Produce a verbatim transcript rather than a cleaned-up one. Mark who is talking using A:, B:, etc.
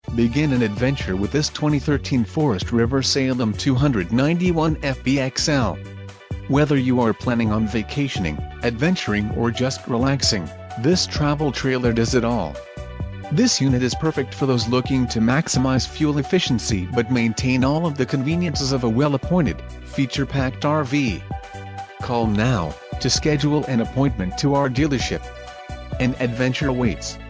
A: Begin an adventure with this twenty thirteen Forest River Salem two ninety-one F B X L. Whether you are planning on vacationing, adventuring or just relaxing, this travel trailer does it all. This unit is perfect for those looking to maximize fuel efficiency but maintain all of the conveniences of a well-appointed, feature-packed R V. Call now to schedule an appointment to our dealership. An adventure awaits.